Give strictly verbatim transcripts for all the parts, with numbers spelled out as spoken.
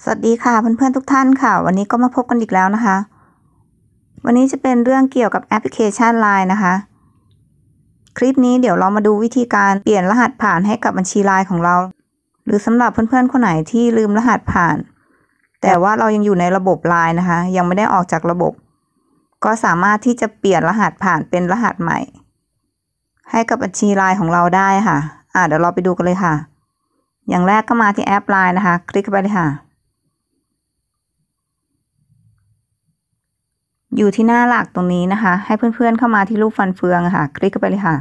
สวัสดีค่ะเพื่อนๆทุกท่านค่ะวันนี้ก็มาพบกันอีกแล้วนะคะวันนี้จะเป็นเรื่องเกี่ยวกับแอปพลิเคชัน ไลน์ นะคะคลิปนี้เดี๋ยวเรามาดูวิธีการเปลี่ยนรหัสผ่านให้กับบัญชี ไลน์ ของเราหรือสำหรับเพื่อนๆคนไหนที่ลืมรหัสผ่านแต่ว่าเรายังอยู่ในระบบ ไลน์ นะคะยังไม่ได้ออกจากระบบก็สามารถที่จะเปลี่ยนรหัสผ่านเป็นรหัสใหม่ให้กับบัญชี ไลน์ ของเราได้ค่ะอ่าเดี๋ยวเราไปดูกันเลยค่ะอย่างแรกก็มาที่แอป ไลน์ นะคะคลิกเข้าไปเลยค่ะอยู่ที่หน้าหลักตรงนี้นะคะให้เพื่อนๆเข้ามาที่รูปฟันเฟืองค่ะคลิกเข้าไปเลยค่ะ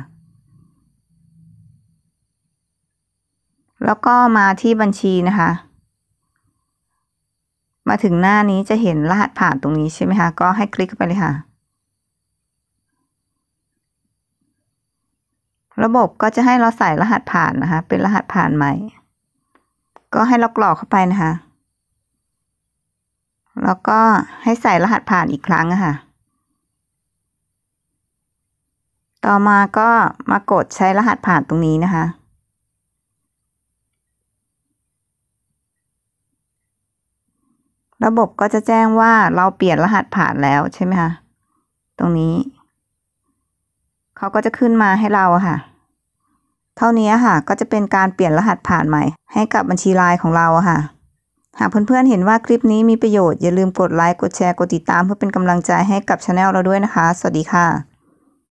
แล้วก็มาที่บัญชีนะคะมาถึงหน้านี้จะเห็นรหัสผ่านตรงนี้ใช่ไหมคะก็ให้คลิกเข้าไปเลยค่ะระบบก็จะให้เราใส่รหัสผ่านนะคะเป็นรหัสผ่านใหม่ก็ให้เรากรอกเข้าไปนะคะแล้วก็ให้ใส่รหัสผ่านอีกครั้งค่ะต่อมาก็มากดใช้รหัสผ่านตรงนี้นะคะระบบก็จะแจ้งว่าเราเปลี่ยนรหัสผ่านแล้วใช่ไหมคะตรงนี้เขาก็จะขึ้นมาให้เราค่ะเท่านี้ค่ะก็จะเป็นการเปลี่ยนรหัสผ่านใหม่ให้กับบัญชี ไลน์ ของเราค่ะหากเพื่อนๆเห็นว่าคลิปนี้มีประโยชน์อย่าลืมกดไลค์กดแชร์กดติดตามเพื่อเป็นกำลังใจให้กับ ชาแนล เราด้วยนะคะสวัสดีค่ะ